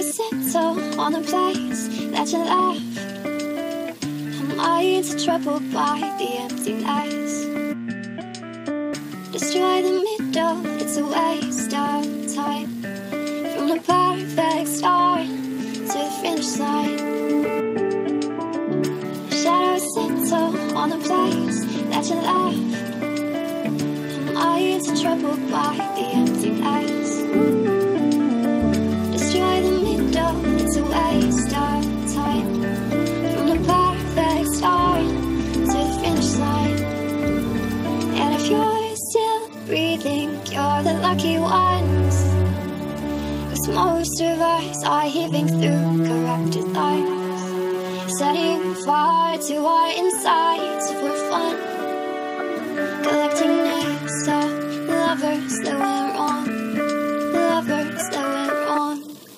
Shadows settle on the place that you left. Our minds are troubled by the emptiness. Destroy the middle, it's a waste of time. From the perfect start to the finish line. Shadows settle on the place that you left. Our minds are troubled by the emptiness. Destroy the middle, it's a waste of time. From the perfect start to the finish line. And if you're still breathing, you're the lucky ones. 'Cause most of us are heaving through corrupted lives, setting fire to our insides for fun, collecting names of lovers that went wrong, lovers that went wrong.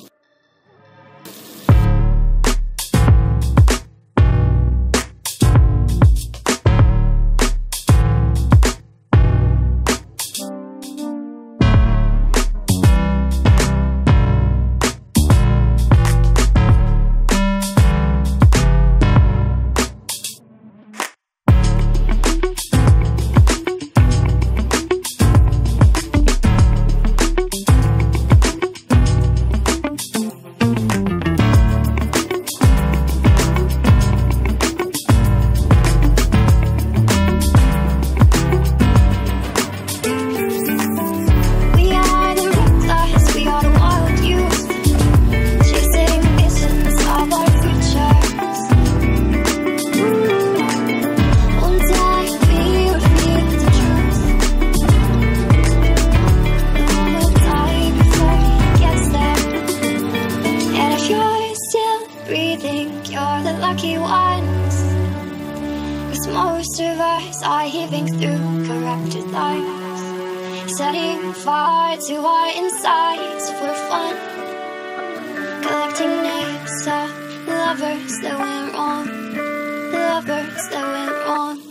You're the lucky ones. 'Cause most of us are heaving through corrupted lives, setting fire to our insides for fun, collecting names of lovers that went wrong, lovers that went wrong.